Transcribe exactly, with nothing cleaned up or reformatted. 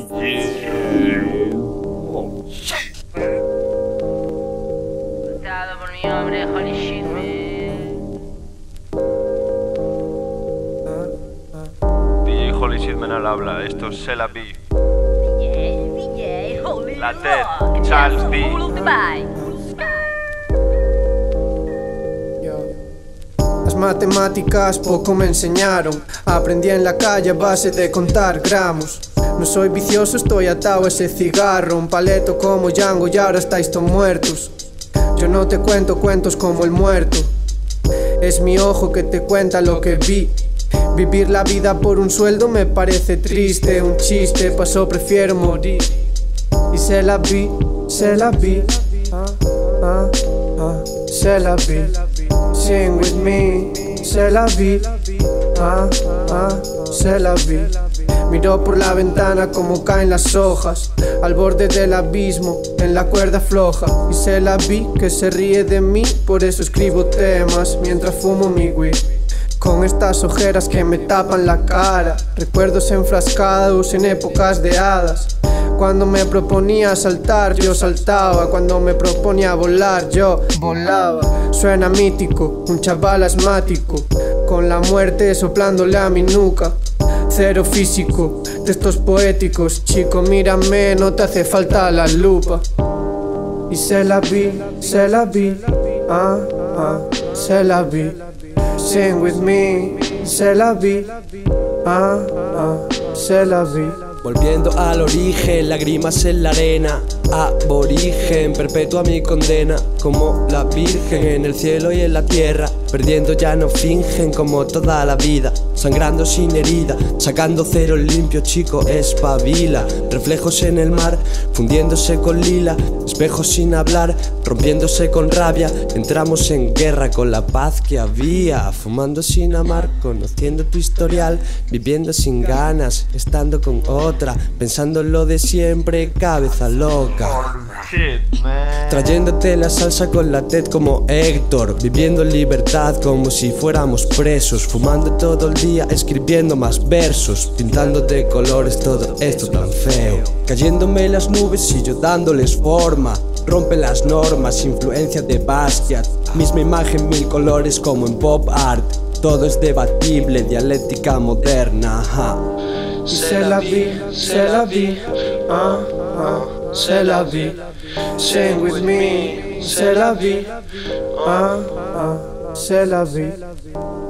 Yeah. Oh, shit. Dado por mi hombre, holy shit, man. D J Holy Shit Man al habla, esto es Sela B. D J, D J, holy La rock. Ted, Charles D. Full of the vibe. Las matemáticas poco me enseñaron. Aprendí en la calle a base de contar gramos. No soy vicioso, estoy atado a ese cigarro. Un paleto como Django y ahora estáis todos muertos. Yo no te cuento cuentos como el muerto. Es mi ojo que te cuenta lo que vi. Vivir la vida por un sueldo me parece triste. Un chiste, paso prefiero morir. Y se la vi, se la vi. Ah, ah, ah, se la vi. Sing with me, se la vi. Ah, ah, se la vi. Miro por la ventana como caen las hojas al borde del abismo, en la cuerda floja. Y se la vi que se ríe de mí, por eso escribo temas mientras fumo mi weed. Con estas ojeras que me tapan la cara, recuerdos enfrascados en épocas de hadas. Cuando me proponía saltar, yo saltaba. Cuando me proponía volar, yo volaba. Suena mítico, un chaval asmático, con la muerte soplándole a mi nuca. Cero físico, textos poéticos. Chico, mírame, no te hace falta la lupa. Y se la vi, se la vi. Ah, ah, se la vi. Sing with me, se la vi. Ah, ah, se la vi. Volviendo al origen, lágrimas en la arena. Aborigen, perpetua mi condena. Como la virgen en el cielo y en la tierra. Perdiendo ya no fingen como toda la vida. Sangrando sin herida, sacando cero limpio, chico, espabila. Reflejos en el mar, fundiéndose con lila. Espejos sin hablar, rompiéndose con rabia. Entramos en guerra con la paz que había. Fumando sin amar, conociendo tu historial. Viviendo sin ganas, estando con otra. Pensando en lo de siempre, cabeza loca. Shit, man. Trayéndote la salsa con la Ted como Héctor. Viviendo en libertad como si fuéramos presos. Fumando todo el día, escribiendo más versos. Pintando de colores todo esto tan feo. Cayéndome las nubes y yo dándoles forma. Rompe las normas, influencia de Basquiat. Misma imagen, mil colores como en pop art. Todo es debatible, dialéctica moderna. Ajá. Y se la vi, se la vi. Ah, ah, se la vi. Sing with me, se la vi. Ah, ah, se la vi.